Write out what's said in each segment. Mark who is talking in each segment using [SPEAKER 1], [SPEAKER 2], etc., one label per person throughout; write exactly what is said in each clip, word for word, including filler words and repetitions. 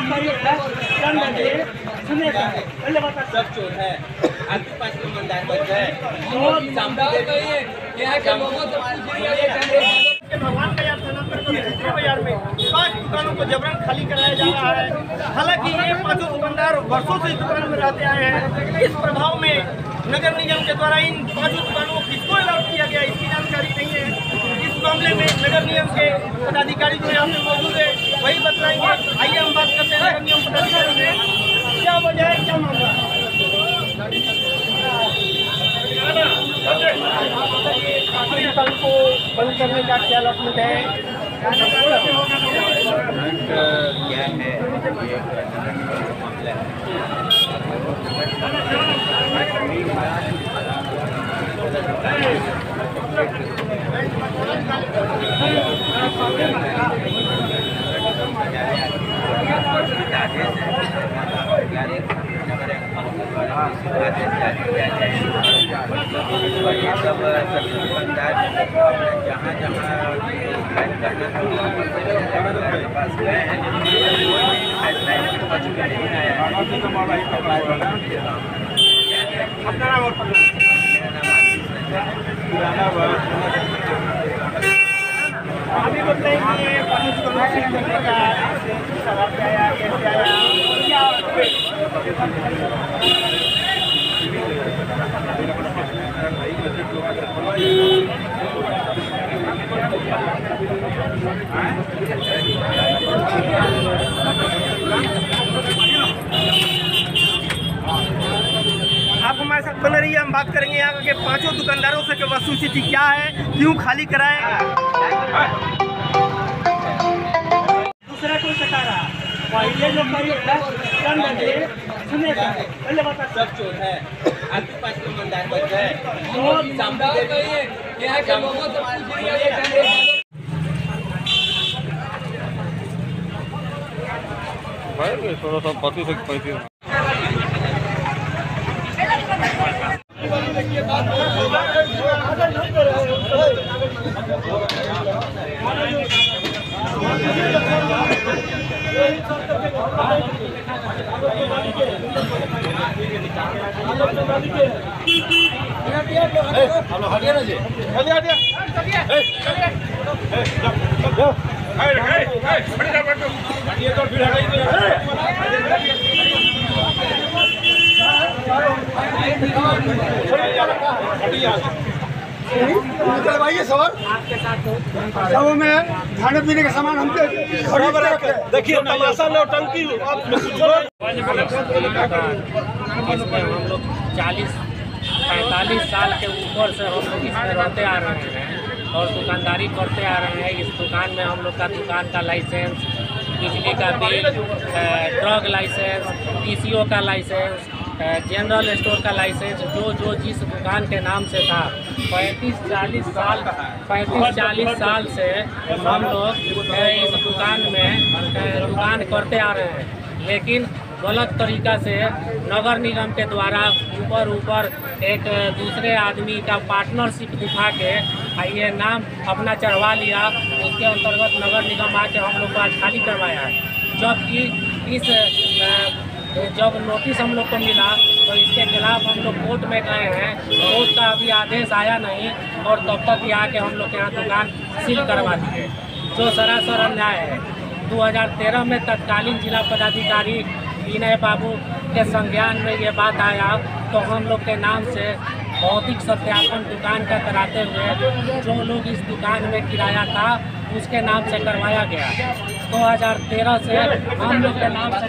[SPEAKER 1] सब चोर है। आपके पास ईमानदार बच गए।
[SPEAKER 2] भगवान का यार थाना पर बाजार में पांच दुकानों को जबरन खाली कराया जा रहा है। हालांकि ये पांचों दुकानदार वर्षों से इस दुकान में रहते आए हैं। इस प्रभाव में नगर निगम के द्वारा इन पांचों दुकानों को किसको अलर्ट किया गया इसकी जानकारी नहीं है। इस मामले में नगर निगम के पदाधिकारी जो यहाँ पे मौजूद है वही बताएंगे। आइए हम बात करते हैं नगर निगम पदाधिकारी से, क्या वजह है, क्या मामला है। दुकान को बंद करने का क्या लक्ष्य है,
[SPEAKER 1] क्या है, ये सब सभी दुकानदार जहाँ जहाँ पास गए हैं
[SPEAKER 2] अपना नाम और अभी बताइए कि ये पांच करोड़ से करने का सवाल क्या आया, कैसे आया, क्या आप हमारे साथ बने रहिए। हम बात करेंगे यहाँ के पांचों दुकानदारों से कि वस्तुस्थिति क्या है, क्यों खाली कराए। दूसरा कोई सटा रहा ये जो पहले बता
[SPEAKER 1] सब चोर है। आपके पास ईमानदार बच गए।
[SPEAKER 3] थोड़ा सा पति से पैसे
[SPEAKER 2] हटिया ना जी, हटिया हटिया निकलवाइए सवाल सब में खाने पीने का सामान हम देखिए तमाशा नौटंकी
[SPEAKER 4] इसमें हम लोग चालीस पैंतालीस साल के ऊपर से हम लोग इसमें रहते आ रहे हैं और दुकानदारी करते आ रहे हैं। इस दुकान में हम लोग का दुकान का लाइसेंस, बिजली का बिल, ड्रग लाइसेंस, पीसीओ का लाइसेंस, जनरल स्टोर का लाइसेंस, जो जो जिस दुकान के नाम से था पैंतीस चालीस साल पैंतीस चालीस साल से हम लोग इस दुकान में दुकान करते आ रहे हैं। लेकिन गलत तरीका से नगर निगम के द्वारा ऊपर ऊपर एक दूसरे आदमी का पार्टनरशिप दिखा के ये नाम अपना चढ़वा लिया। उसके अंतर्गत नगर निगम आके हम लोग को आज खाली करवाया है। जबकि इस जब नोटिस हम लोग को मिला तो इसके खिलाफ हम लोग कोर्ट में गए हैं। कोर्ट का अभी आदेश आया नहीं और तब तक ही आके हम लोग के यहाँ दुकान सील करवा दिए, जो सरासर अन्याय है। दो हज़ार तेरह में तत्कालीन जिला पदाधिकारी विनय बाबू के संज्ञान में ये बात आया तो हम लोग के नाम से भौतिक सत्यापन दुकान का कराते हुए जो लोग इस दुकान में किराया था उसके नाम से करवाया गया। दो हज़ार तेरह से हम लोग के नाम से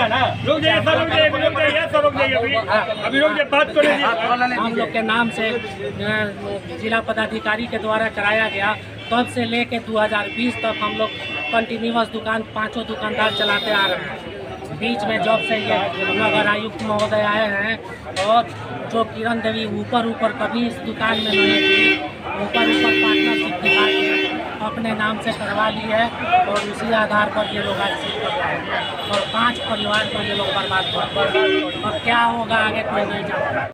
[SPEAKER 4] हम लोग के नाम से जिला पदाधिकारी के द्वारा कराया गया। तब से लेके दो हज़ार बीस तक हम लोग कंटिन्यूअस दुकान पांचों दुकानदार चलाते आ रहे हैं। बीच में जब से ये नगर आयुक्त महोदय आए हैं और जो किरण देवी ऊपर ऊपर कभी इस दुकान में नहीं थी, ऊपर ऊपर पार्टनरशिप दिखा के अपने नाम से करवा ली है और उसी आधार पर ये लोग आज सील कर रहे हैं और पांच परिवार को ये लोग बर्बाद कर। और क्या होगा आगे कोई नहीं जानता।